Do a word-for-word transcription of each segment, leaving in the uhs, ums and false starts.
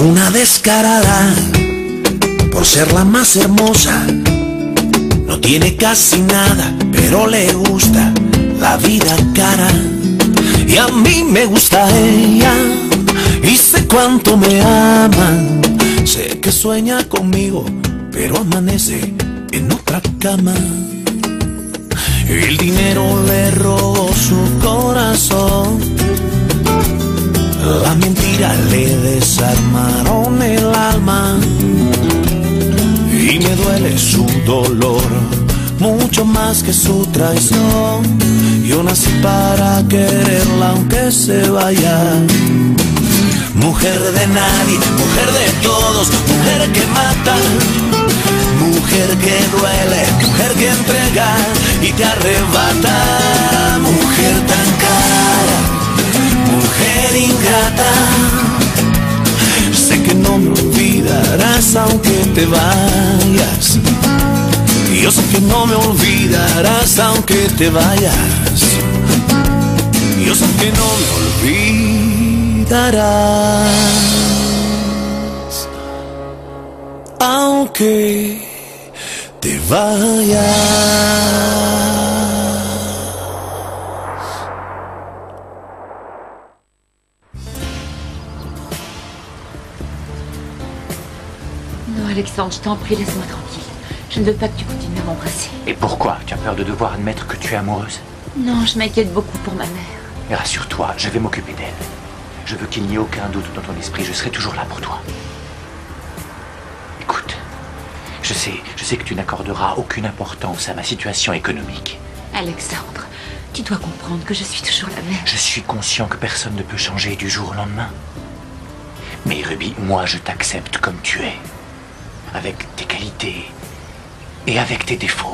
una descarada por ser la más hermosa. No tiene casi nada, pero le gusta la vida cara. Y a mí me gusta ella, y sé cuánto me ama. Sé que sueña conmigo, pero amanece en otra cama. El dinero le robó su corazón, la mentira le desarmaron el alma. Y me duele su dolor, mucho más que su traición. Yo nací para quererla aunque se vaya. Mujer de nadie, mujer de todos, mujer que mata, mujer que duele, mujer que entrega y te arrebata. Mujer tan cara, mujer ingrata, sé que no me olvidarás aunque te vayas. Yo sé que no me olvidarás aunque te vayas. Yo sé que no me olvidarás aunque te vayas. Non, Alexandre, je t'en prie, laisse-moi tranquille. Je ne veux pas que tu continues à m'embrasser. Et pourquoi? Tu as peur de devoir admettre que tu es amoureuse? Non, je m'inquiète beaucoup pour ma mère. Et rassure-toi, je vais m'occuper d'elle. Je veux qu'il n'y ait aucun doute dans ton esprit, je serai toujours là pour toi. Écoute, je sais, je sais que tu n'accorderas aucune importance à ma situation économique. Alexandre, tu dois comprendre que je suis toujours la même. Je suis conscient que personne ne peut changer du jour au lendemain. Mais Ruby, moi je t'accepte comme tu es. Avec tes qualités et avec tes défauts.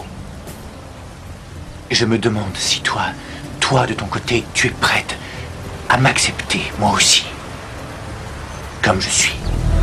Je me demande si toi, toi de ton côté, tu es prête à m'accepter, moi aussi, comme je suis.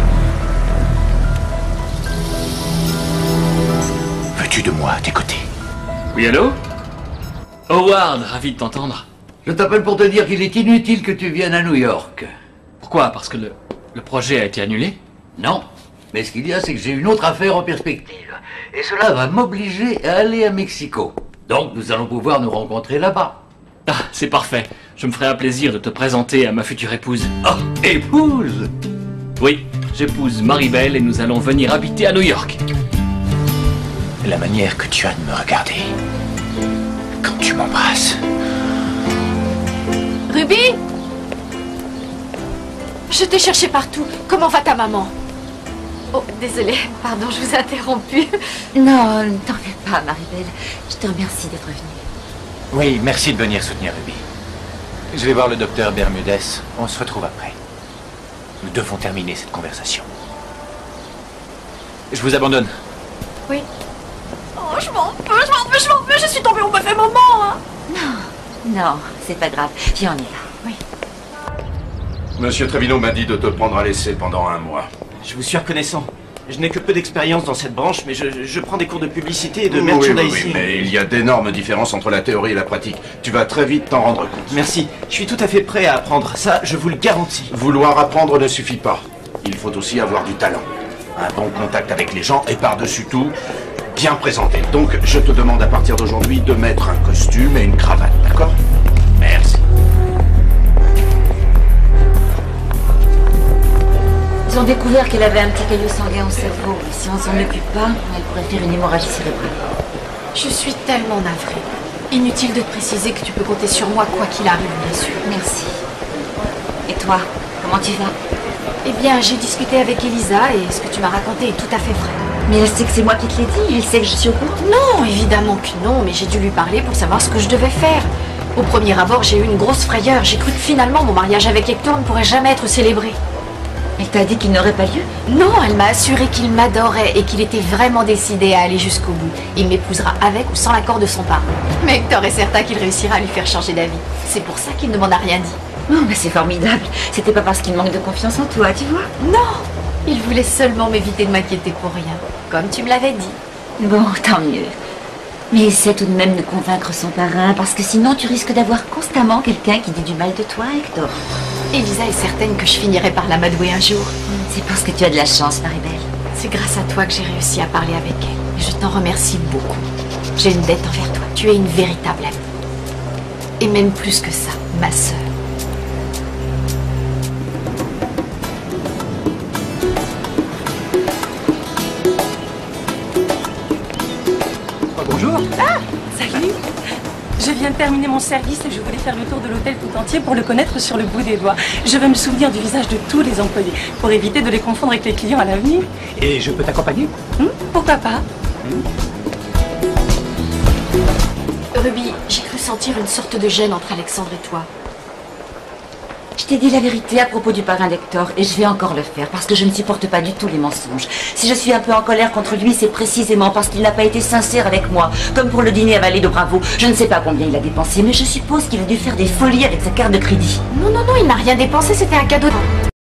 Veux-tu de moi à tes côtés? Oui, allô? Howard, ravi de t'entendre. Je t'appelle pour te dire qu'il est inutile que tu viennes à New York. Pourquoi? Parce que le, le projet a été annulé? Non. Mais ce qu'il y a, c'est que j'ai une autre affaire en perspective. Et cela va m'obliger à aller à Mexico. Donc nous allons pouvoir nous rencontrer là-bas. Ah, c'est parfait. Je me ferai un plaisir de te présenter à ma future épouse. Oh, épouse? Oui, j'épouse Maribel et nous allons venir habiter à New York. La manière que tu as de me regarder quand tu m'embrasses. Ruby? Je t'ai cherché partout. Comment va ta maman? Oh, désolée, pardon, je vous ai interrompu. Non, ne t'en fais pas, Maribel. Je te remercie d'être venue. Oui, merci de venir soutenir Ruby. Je vais voir le docteur Bermudez. On se retrouve après. Nous devons terminer cette conversation. Je vous abandonne. Oui. Oh, je m'en veux, je m'en veux, je m'en veux, je suis tombée au mauvais moment. Hein. Non, non, c'est pas grave. Viens, on est là. Oui. Monsieur Trevino m'a dit de te prendre à l'essai pendant un mois. Je vous suis reconnaissant. Je n'ai que peu d'expérience dans cette branche, mais je, je prends des cours de publicité et de Oui, merchandising. oui, oui, mais il y a d'énormes différences entre la théorie et la pratique. Tu vas très vite t'en rendre compte. Merci. Je suis tout à fait prêt à apprendre. Ça, je vous le garantis. Vouloir apprendre ne suffit pas. Il faut aussi avoir du talent. Un bon contact avec les gens et par-dessus tout, bien présenté. Donc, je te demande à partir d'aujourd'hui de mettre un costume et une cravate, d'accord? Merci. Ils ont découvert qu'elle avait un petit caillot sanguin au cerveau. Si on s'en occupe pas, elle pourrait faire une hémorragie cérébrale. Je suis tellement navrée. Inutile de te préciser que tu peux compter sur moi quoi qu'il arrive, bien sûr. Merci. Et toi, comment tu vas? Eh bien, j'ai discuté avec Elisa et ce que tu m'as raconté est tout à fait vrai. Mais elle sait que c'est moi qui te l'ai dit, elle sait que je suis au courant. Non, évidemment que non, mais j'ai dû lui parler pour savoir ce que je devais faire. Au premier abord, j'ai eu une grosse frayeur. J'ai cru que finalement mon mariage avec Hector ne pourrait jamais être célébré. Elle t'a dit qu'il n'aurait pas lieu? Non, elle m'a assuré qu'il m'adorait et qu'il était vraiment décidé à aller jusqu'au bout. Il m'épousera avec ou sans l'accord de son parent. Mais Hector est certain qu'il réussira à lui faire changer d'avis. C'est pour ça qu'il ne m'en a rien dit. Oh, mais c'est formidable. C'était pas parce qu'il manque de confiance en toi, tu vois? Non, il voulait seulement m'éviter de m'inquiéter pour rien, comme tu me l'avais dit. Bon, tant mieux. Mais essaie tout de même de convaincre son parrain, parce que sinon tu risques d'avoir constamment quelqu'un qui dit du mal de toi, Hector. Elisa est certaine que je finirai par l'amadouer un jour. C'est parce que tu as de la chance, Maribel. C'est grâce à toi que j'ai réussi à parler avec elle. Et je t'en remercie beaucoup. J'ai une dette envers toi. Tu es une véritable amie. Et même plus que ça, ma sœur. Bonjour. Ah, salut. Je viens de terminer mon service et je voulais faire le tour de l'hôtel tout entier pour le connaître sur le bout des doigts. Je veux me souvenir du visage de tous les employés pour éviter de les confondre avec les clients à l'avenir. Et je peux t'accompagner? Hum, pourquoi pas? Hum. Ruby, j'ai cru sentir une sorte de gêne entre Alexandre et toi. Je t'ai dit la vérité à propos du parrain d'Hector et je vais encore le faire parce que je ne supporte pas du tout les mensonges. Si je suis un peu en colère contre lui, c'est précisément parce qu'il n'a pas été sincère avec moi. Comme pour le dîner à Vallée de Bravo. Je ne sais pas combien il a dépensé, mais je suppose qu'il a dû faire des folies avec sa carte de crédit. Non, non, non, il n'a rien dépensé, c'était un cadeau.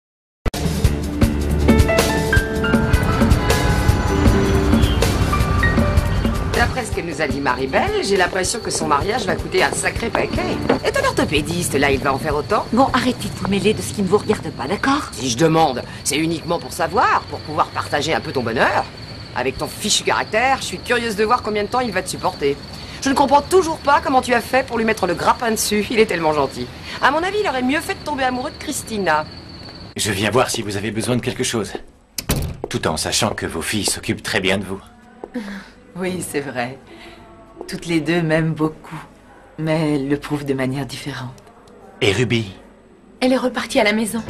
D'après ce qu'elle nous a dit Maribel, j'ai l'impression que son mariage va coûter un sacré paquet. Et ton orthopédiste, là, il va en faire autant? Bon, arrêtez de vous mêler de ce qui ne vous regarde pas, d'accord? Si je demande, c'est uniquement pour savoir, pour pouvoir partager un peu ton bonheur. Avec ton fichu caractère, je suis curieuse de voir combien de temps il va te supporter. Je ne comprends toujours pas comment tu as fait pour lui mettre le grappin dessus. Il est tellement gentil. À mon avis, il aurait mieux fait de tomber amoureux de Christina. Je viens voir si vous avez besoin de quelque chose. Tout en sachant que vos filles s'occupent très bien de vous. Oui, c'est vrai. Toutes les deux m'aiment beaucoup, mais elles le prouvent de manière différente. Et Ruby? Elle est repartie à la maison.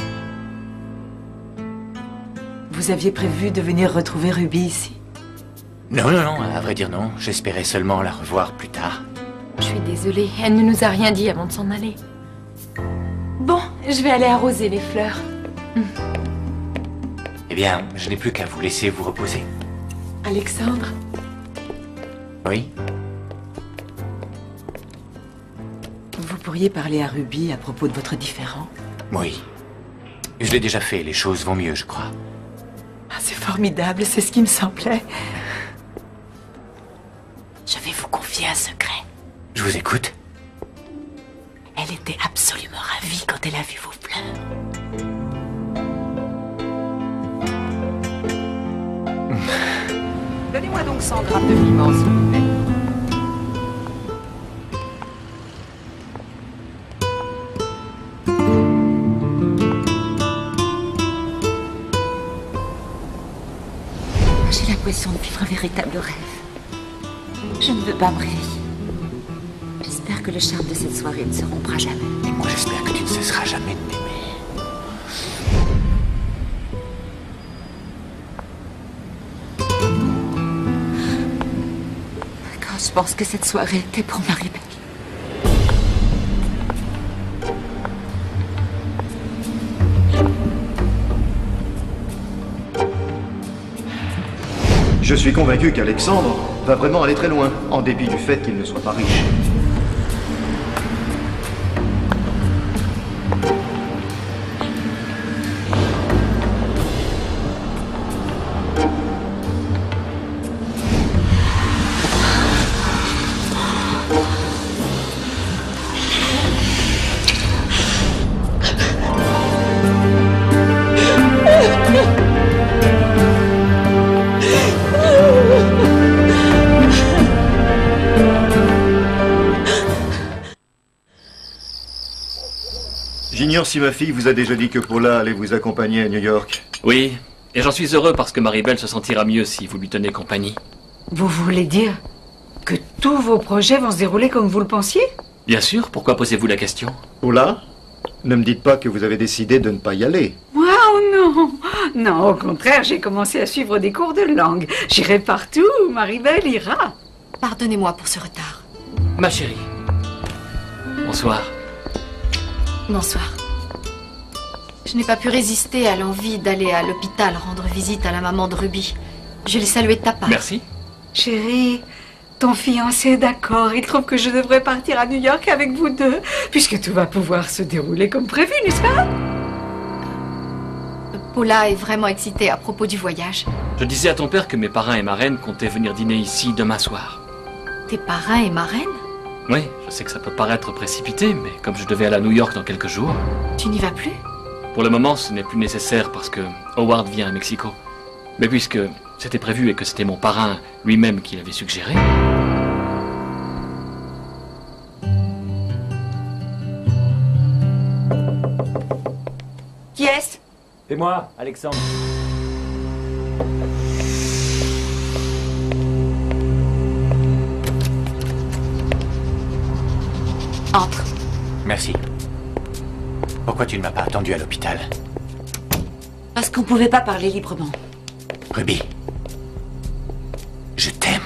Vous aviez prévu de venir retrouver Ruby ici? Non, non, non, à vrai dire non. J'espérais seulement la revoir plus tard. Je suis désolée, elle ne nous a rien dit avant de s'en aller. Bon, je vais aller arroser les fleurs. Eh bien, je n'ai plus qu'à vous laisser vous reposer. Alexandre? Oui? Vous pourriez parler à Ruby à propos de votre différend? Oui. Je l'ai déjà fait, les choses vont mieux, je crois. Ah, c'est formidable, c'est ce qui me semblait. Je vais vous confier un secret. Je vous écoute. Elle était absolument ravie quand elle a vu vos fleurs. Donnez-moi donc cent grammes de piment, s'il vous plaît. J'ai l'impression de vivre un véritable rêve. Je ne veux pas me réveiller. J'espère que le charme de cette soirée ne se rompra jamais. Et moi, j'espère que tu ne cesseras jamais de m'aimer. Je pense que cette soirée était pour Maribel. Je suis convaincu qu'Alexandre va vraiment aller très loin, en dépit du fait qu'il ne soit pas riche. J'ignore si ma fille vous a déjà dit que Paula allait vous accompagner à New York. Oui, et j'en suis heureux parce que Maribel se sentira mieux si vous lui tenez compagnie. Vous voulez dire que tous vos projets vont se dérouler comme vous le pensiez? Bien sûr, pourquoi posez-vous la question? Paula, ne me dites pas que vous avez décidé de ne pas y aller. Oh non! Non, au contraire, j'ai commencé à suivre des cours de langue. J'irai partout où Maribel ira. Pardonnez-moi pour ce retard. Ma chérie. Bonsoir. Bonsoir. Je n'ai pas pu résister à l'envie d'aller à l'hôpital rendre visite à la maman de Ruby. Je l'ai saluée de ta part. Merci. Chérie, ton fiancé est d'accord. Il trouve que je devrais partir à New York avec vous deux, puisque tout va pouvoir se dérouler comme prévu, n'est-ce pas? Paula est vraiment excitée à propos du voyage. Je disais à ton père que mes parrains et marraines comptaient venir dîner ici demain soir. Tes parrains et marraines? Oui, je sais que ça peut paraître précipité, mais comme je devais aller à New York dans quelques jours... Tu n'y vas plus? Pour le moment, ce n'est plus nécessaire parce que Howard vient à Mexico. Mais puisque c'était prévu et que c'était mon parrain lui-même qui l'avait suggéré... Qui est-ce? C'est moi, Alexandre. Entre. Merci. Pourquoi tu ne m'as pas attendu à l'hôpital? Parce qu'on pouvait pas parler librement. Ruby, je t'aime.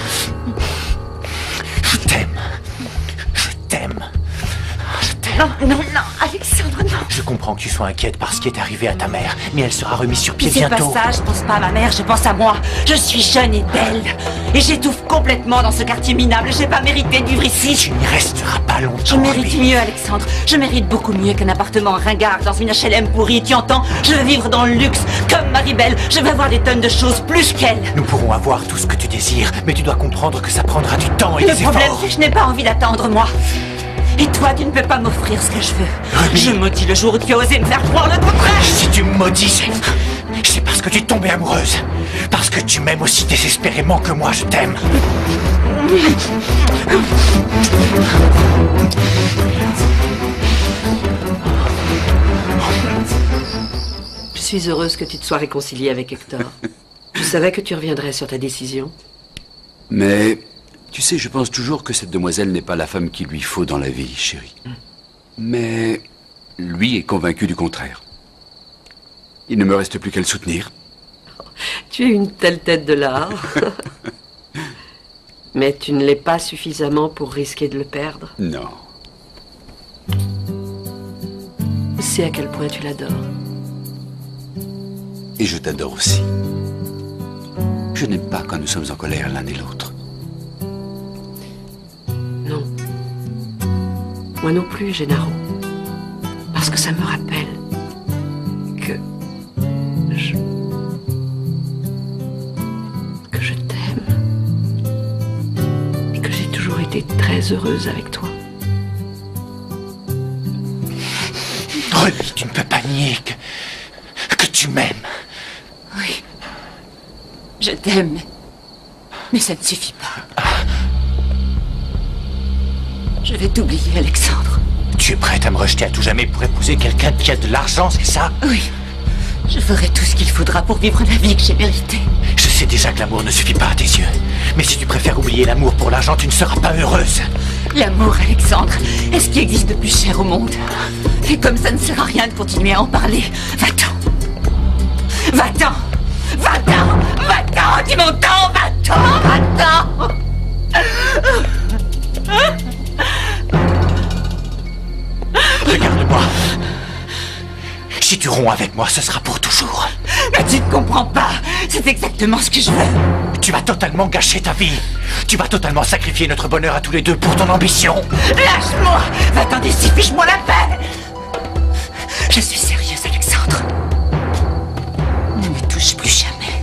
Je t'aime. Je t'aime. Je t'aime. Non, non, non, Alexandre, non. Je comprends que tu sois inquiète par ce qui est arrivé à ta mère, mais elle sera remise sur pied C'est bientôt. pas ça, je pense pas à ma mère, je pense à moi. Je suis jeune et belle. Et j'étouffe complètement dans ce quartier minable. J'ai pas mérité de vivre ici. Tu n'y resteras pas longtemps. Je mérite Ruby. mieux, Alexandre. Je mérite beaucoup mieux qu'un appartement ringard dans une H L M pourrie. Tu entends? Je veux vivre dans le luxe, comme Maribel. Je veux avoir des tonnes de choses, plus qu'elle. Nous pourrons avoir tout ce que tu désires, mais tu dois comprendre que ça prendra du temps et Le des problème, efforts. c'est que je n'ai pas envie d'attendre, moi. Et toi, tu ne peux pas m'offrir ce que je veux. Ruby. Je maudis le jour où tu as osé me faire croire le contraire. Si tu me maudis, c'est... c'est parce que tu es tombée amoureuse. Parce que tu m'aimes aussi désespérément que moi, je t'aime. Je suis heureuse que tu te sois réconciliée avec Hector. Je savais que tu reviendrais sur ta décision. Mais, tu sais, je pense toujours que cette demoiselle n'est pas la femme qu'il lui faut dans la vie, chérie. Mais, lui est convaincu du contraire. Il ne me reste plus qu'à le soutenir. Tu es une telle tête de l'art. Mais tu ne l'es pas suffisamment pour risquer de le perdre. Non. Je sais à quel point tu l'adores. Et je t'adore aussi. Je n'aime pas quand nous sommes en colère l'un et l'autre. Non. Moi non plus, Gennaro. Parce que ça me rappelle que je... que je t'aime. Et que j'ai toujours été très heureuse avec toi. Ruby, tu ne peux pas nier que... que tu m'aimes. Oui. Je t'aime. Mais ça ne suffit pas. Je vais t'oublier, Alexandre. Tu es prête à me rejeter à tout jamais pour épouser quelqu'un qui a de l'argent, c'est ça? Oui. Je ferai tout ce qu'il faudra pour vivre la vie que j'ai méritée. Je sais déjà que l'amour ne suffit pas à tes yeux. Mais si tu préfères oublier l'amour pour l'argent, tu ne seras pas heureuse. L'amour, Alexandre, est ce qui existe de plus cher au monde. Et comme ça ne sert à rien de continuer à en parler, va-t'en. Va-t'en. Va-t'en. Va-t'en. Tu m'entends? Va-t'en. Va-t'en. Regarde-moi. Si tu romps avec moi, ce sera pour toujours. Mais tu ne comprends pas. C'est exactement ce que je veux. Tu vas totalement gâcher ta vie. Tu vas totalement sacrifier notre bonheur à tous les deux pour ton ambition. Lâche-moi. Va-t'en d'ici, fiche-moi la paix. Je suis sérieuse, Alexandre. Ne me touche plus jamais.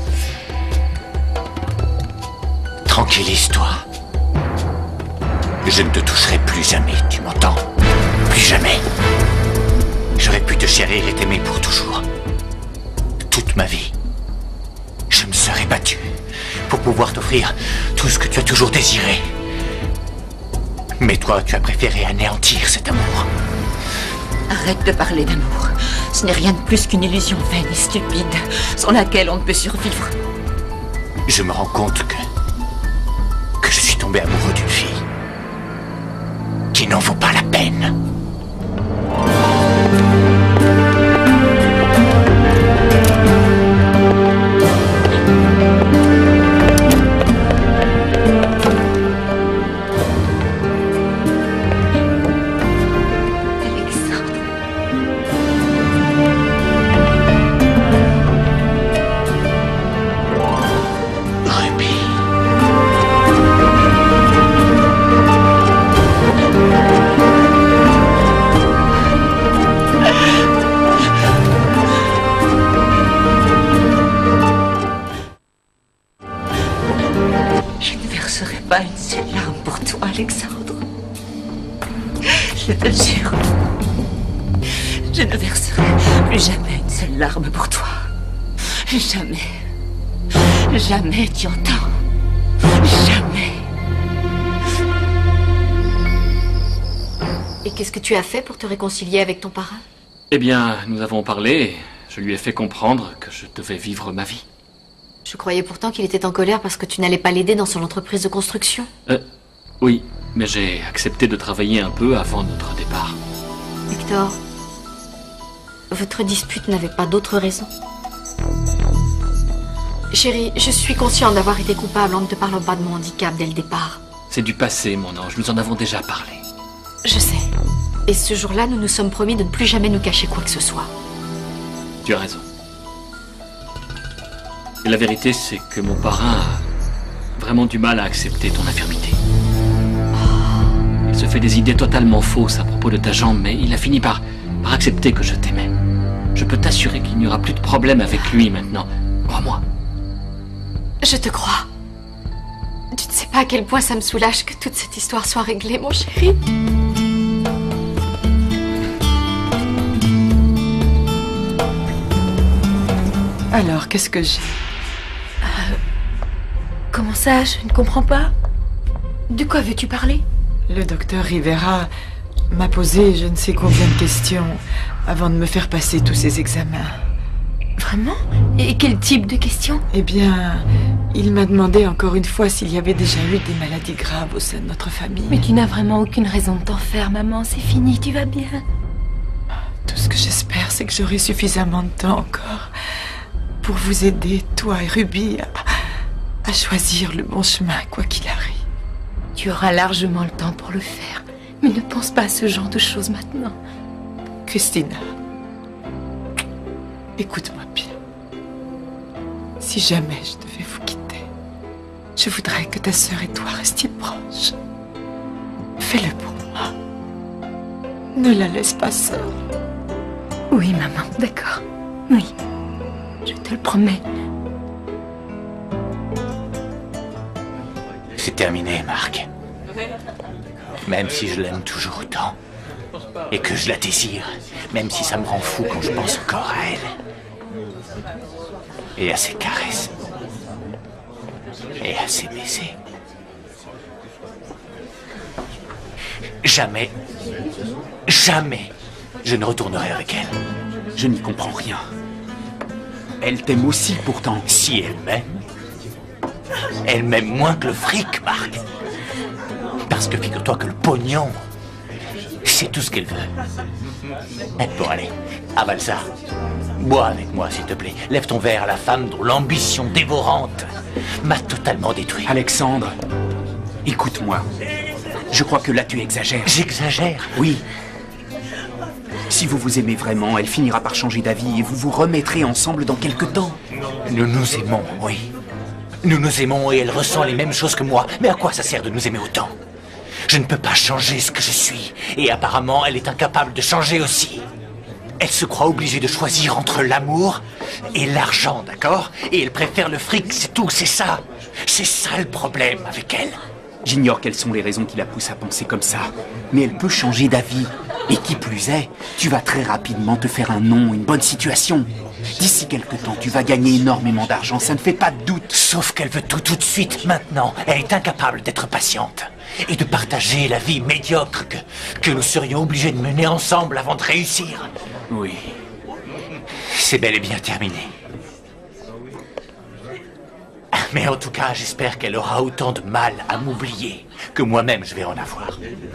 Tranquillise-toi. Je ne te toucherai plus jamais, tu m'entends? Plus jamais. J'aurais pu te chérir et t'aimer pour toujours. Toute ma vie. Je me serais battu pour pouvoir t'offrir tout ce que tu as toujours désiré. Mais toi, tu as préféré anéantir cet amour. Arrête de parler d'amour. Ce n'est rien de plus qu'une illusion vaine et stupide, sans laquelle on ne peut survivre. Je me rends compte que... que je suis tombé amoureux d'une fille qui n'en vaut pas la peine. Pas une seule larme pour toi, Alexandre. Je te jure. Je ne verserai Jamais une seule larme pour toi. Jamais. Jamais, tu entends? Jamais. Et qu'est-ce que tu as fait pour te réconcilier avec ton parrain? Eh bien, nous avons parlé et je lui ai fait comprendre que je devais vivre ma vie. Je croyais pourtant qu'il était en colère parce que tu n'allais pas l'aider dans son entreprise de construction. Euh, oui, mais j'ai accepté de travailler un peu avant notre départ. Hector, votre dispute n'avait pas d'autre raison? Chérie, je suis consciente d'avoir été coupable en ne te parlant pas de mon handicap dès le départ. C'est du passé, mon ange, nous en avons déjà parlé. Je sais. Et ce jour-là, nous nous sommes promis de ne plus jamais nous cacher quoi que ce soit. Tu as raison. Et la vérité, c'est que mon parrain a vraiment du mal à accepter ton infirmité. Il se fait des idées totalement fausses à propos de ta jambe, mais il a fini par, par accepter que je t'aimais. Je peux t'assurer qu'il n'y aura plus de problème avec lui maintenant. Crois-moi. Je te crois. Tu ne sais pas à quel point ça me soulage que toute cette histoire soit réglée, mon chéri. Alors, qu'est-ce que j'ai? Euh, comment ça? Je ne comprends pas. De quoi veux-tu parler? Le docteur Rivera m'a posé je ne sais combien de questions avant de me faire passer tous ces examens. Vraiment? Et quel type de questions? Eh bien, il m'a demandé encore une fois s'il y avait déjà eu des maladies graves au sein de notre famille. Mais tu n'as vraiment aucune raison de t'en faire, maman. C'est fini, tu vas bien. Tout ce que j'espère, c'est que j'aurai suffisamment de temps encore pour vous aider, toi et Ruby, à, à choisir le bon chemin, quoi qu'il arrive. Tu auras largement le temps pour le faire. Mais ne pense pas à ce genre de choses maintenant. Christina, écoute-moi bien. Si jamais je devais vous quitter, je voudrais que ta sœur et toi restiez proches. Fais-le pour moi. Ne la laisse pas seule. Oui, maman, d'accord. Oui, je te le promets. C'est terminé, Marc. Même si je l'aime toujours autant, et que je la désire, même si ça me rend fou quand je pense encore à elle, et à ses caresses, et à ses baisers. Jamais, jamais, je ne retournerai avec elle. Je n'y comprends rien. Elle t'aime aussi, pourtant. Si elle m'aime, elle m'aime moins que le fric, Marc. Parce que figure-toi que le pognon, c'est tout ce qu'elle veut. Bon, allez, avale ça. Bois avec moi, s'il te plaît. Lève ton verre à la femme dont l'ambition dévorante m'a totalement détruit. Alexandre, écoute-moi. Je crois que là, tu exagères. J'exagère? Oui. Si vous vous aimez vraiment, elle finira par changer d'avis et vous vous remettrez ensemble dans quelque temps. Nous nous aimons, oui. Nous nous aimons et elle ressent les mêmes choses que moi. Mais à quoi ça sert de nous aimer autant? Je ne peux pas changer ce que je suis. Et apparemment, elle est incapable de changer aussi. Elle se croit obligée de choisir entre l'amour et l'argent, d'accord? Et elle préfère le fric, c'est tout, c'est ça. C'est ça le problème avec elle. J'ignore quelles sont les raisons qui la poussent à penser comme ça. Mais elle peut changer d'avis. Et qui plus est, tu vas très rapidement te faire un nom, une bonne situation. D'ici quelque temps, tu vas gagner énormément d'argent, ça ne fait pas de doute. Sauf qu'elle veut tout tout de suite, maintenant. Elle est incapable d'être patiente. Et de partager la vie médiocre que, que nous serions obligés de mener ensemble avant de réussir. Oui. C'est bel et bien terminé. Mais en tout cas, j'espère qu'elle aura autant de mal à m'oublier que moi-même je vais en avoir.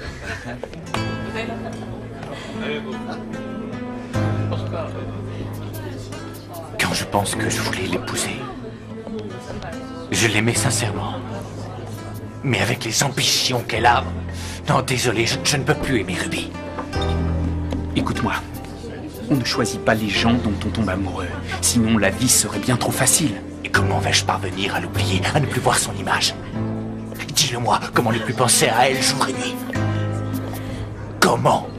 Quand je pense que je voulais l'épouser, je l'aimais sincèrement. Mais avec les ambitions qu'elle a... Non, désolé, je, je ne peux plus aimer Ruby. Écoute-moi. On ne choisit pas les gens dont on tombe amoureux. Sinon, la vie serait bien trop facile. Et comment vais-je parvenir à l'oublier, à ne plus voir son image? Dis-le-moi, comment ne plus penser à elle jour et nuit? Comment?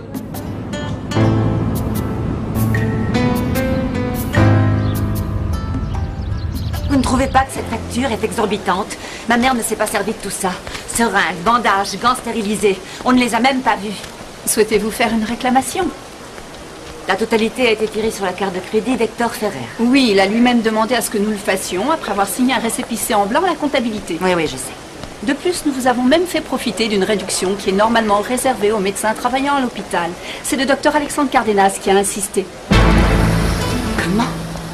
Vous ne trouvez pas que cette facture est exorbitante? Ma mère ne s'est pas servie de tout ça. Seringues, bandages, gants stérilisés. On ne les a même pas vus. Souhaitez-vous faire une réclamation? La totalité a été tirée sur la carte de crédit d'Hector Ferrer. Oui, il a lui-même demandé à ce que nous le fassions après avoir signé un récépissé en blanc à la comptabilité. Oui, oui, je sais. De plus, nous vous avons même fait profiter d'une réduction qui est normalement réservée aux médecins travaillant à l'hôpital. C'est le docteur Alexandre Cardenas qui a insisté. Comment?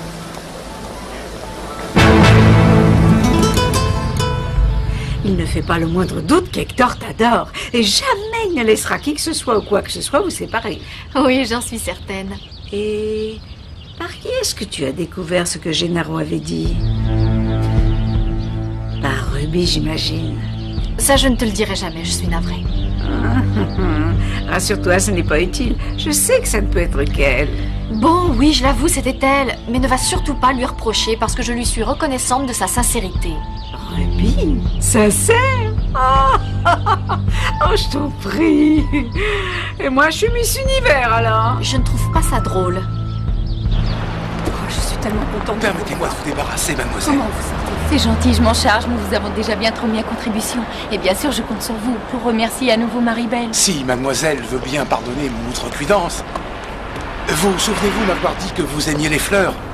Il ne fait pas le moindre doute qu'Hector t'adore. Et jamais il ne laissera qui que ce soit ou quoi que ce soit vous séparer. Oui, j'en suis certaine. Et par qui est-ce que tu as découvert ce que Gennaro avait dit? Par Ruby, j'imagine. Ça, je ne te le dirai jamais, je suis navrée. Rassure-toi, ce n'est pas utile. Je sais que ça ne peut être qu'elle. Bon, oui, je l'avoue, c'était elle. Mais ne va surtout pas lui reprocher parce que je lui suis reconnaissante de sa sincérité. Ruby, sincère? Oh, oh, je t'en prie. Et moi, je suis Miss Univers, alors. Je ne trouve pas ça drôle. Oh, je suis tellement contente. Permettez-moi de vous débarrasser, mademoiselle. Comment vous sentez? C'est gentil, je m'en charge. Nous vous avons déjà bien trop mis à contribution. Et bien sûr, je compte sur vous pour remercier à nouveau Maribel. Si mademoiselle veut bien pardonner mon outrecuidance. Vous souvenez-vous m'avoir dit que vous aimiez les fleurs?